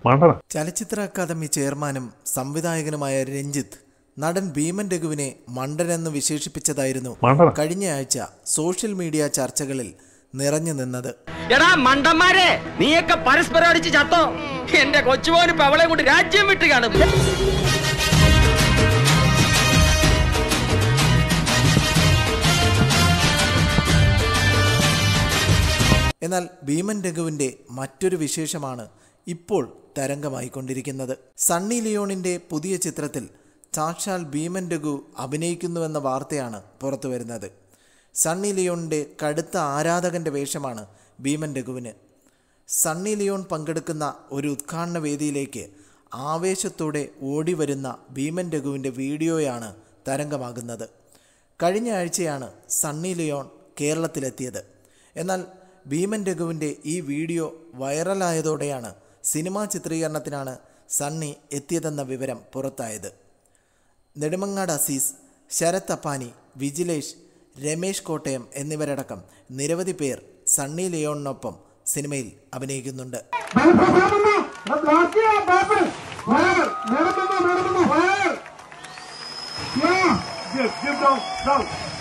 ചലച്ചിത്ര അക്കാദമി ചെയർമാനും സംവിധായകനുമായ രഞ്ജിത്ത് നടൻ ഭീമൻ രഘുവിനെ മണ്ടനെന്ന് വിശേഷിപ്പിച്ചതായിരുന്നു കഴിഞ്ഞ ആഴ്ച സോഷ്യൽ മീഡിയ ചർച്ചകളിൽ നിറഞ്ഞു നിന്നത്. എടാ മണ്ടന്മാരെ, നീയൊക്കെ പരസ്പരം അടിച്ച് ചത്തോ? എന്റെ കൊച്ചുമോന് അവളെ കൊണ്ട് രാജ്യം വിട്ട് കാണും. എന്നാൽ ഭീമൻ രഘുവിൻ്റെ മറ്റൊരു വിശേഷമാണ് ഇപ്പോൾ തരംഗമായിക്കൊണ്ടിരിക്കുന്നത്. സണ്ണി ലിയോണിൻ്റെ പുതിയ ചിത്രത്തിൽ സാക്ഷാൽ ഭീമൻ രഘു അഭിനയിക്കുന്നുവെന്ന വാർത്തയാണ് പുറത്തു വരുന്നത്. സണ്ണി ലിയോണിൻ്റെ കടുത്ത ആരാധകൻ്റെ വേഷമാണ് ഭീമൻ രഘുവിന്. സണ്ണി ലിയോൺ പങ്കെടുക്കുന്ന ഒരു ഉദ്ഘാടന വേദിയിലേക്ക് ആവേശത്തോടെ ഓടി വരുന്ന ഭീമൻ രഘുവിൻ്റെ വീഡിയോയാണ് തരംഗമാകുന്നത്. കഴിഞ്ഞ ആഴ്ചയാണ് സണ്ണി ലിയോൺ കേരളത്തിലെത്തിയത്. എന്നാൽ ഭീമൻ രഘുവിൻ്റെ ഈ വീഡിയോ വൈറലായതോടെയാണ് സിനിമാ ചിത്രീകരണത്തിനാണ് സണ്ണി എത്തിയതെന്ന വിവരം പുറത്തായത്. നെടുമങ്ങാട് അസീസ്, ശരത് അപ്പാനി, വിജിലേഷ്, രമേശ് കോട്ടയം എന്നിവരടക്കം നിരവധി പേർ സണ്ണി ലിയോണിനൊപ്പം സിനിമയിൽ അഭിനയിക്കുന്നുണ്ട്. Yeah, give